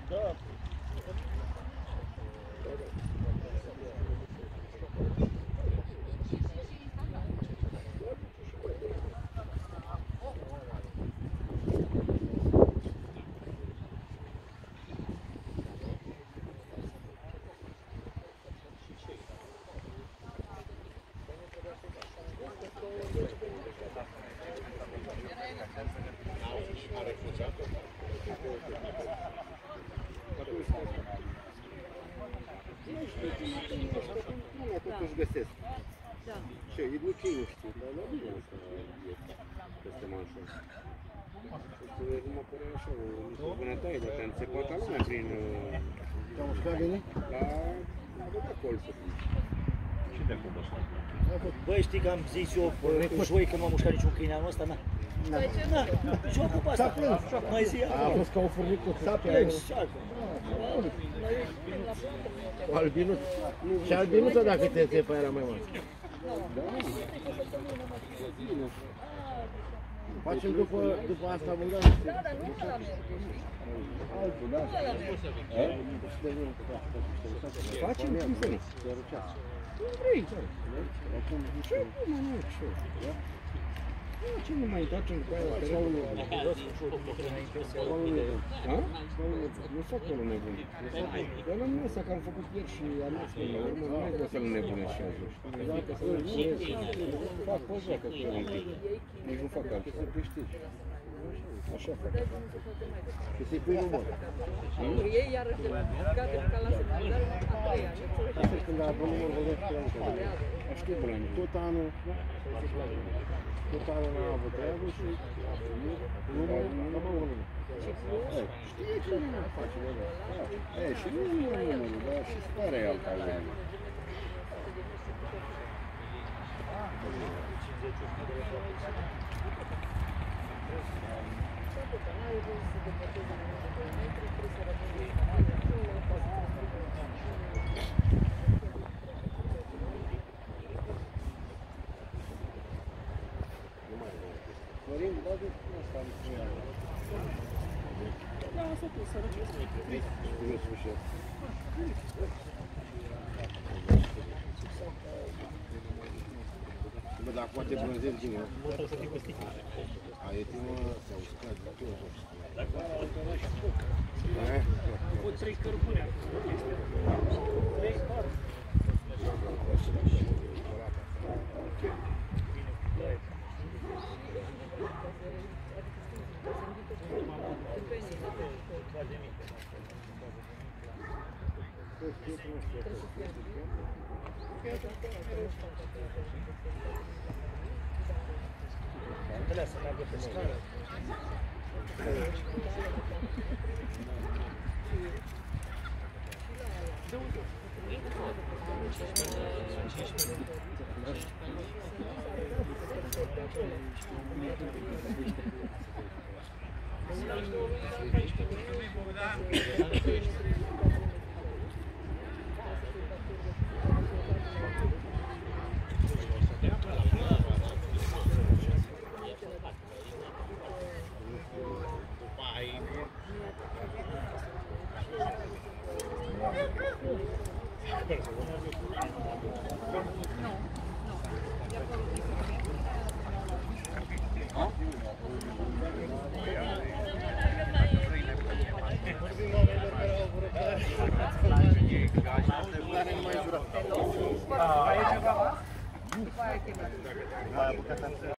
Da. Totuși găsesc. Ce, nu ce nu știu, dar la bine asta e peste manșă. Nu mă pare așa, o bunătate, dar te-am țepat la lumea prin... Te-am mușcat bine? La băgat colțul. Și de acolo așa. Băi, știi că am zis eu cu joi că m-a mușcat niciun câine anul ăsta, na? Na, jocul pe asta. Mai zi acolo. A fost ca o furnicuță. S-a plâns. Albinuț. Și albinuța dacă te țepa era mai mare. Facem după asta băgat. Altul, da? Facem cum să nu? Vrei, Ce cum, nu, ce? Ce nu mai dați în coaia pe la unul? Nu fac unul nebun. Eu n-am mesa că am făcut ieri și am mers până la urmă, nu mai vreau să-l nebunesc și ajungi. Dacă să-l nebunesc, fac o joacă cu el un pic. Nici nu fac altceva, te știi. Așa fac. și să-i pui număr. Ei iarăși de gata ca la secundar, a treia. Asta e când a pus număr, vorbesc cu ea. Știu probleme. Tot anul n-a avut treabă și numărul nu mă urmă. Știe ce nu face, bă. Și nu e numărul, dar și starea e alta lui. Florin, da, de asta am spune. Da, asta tu, să rămâi. Nu sfârșit. Bă, dar poate brânzeli din ea. A, e timă, s-au uscat, dar tu o Cu 3 cărbune. 3 cărbune. Să meargă pe scară. După aia chemă.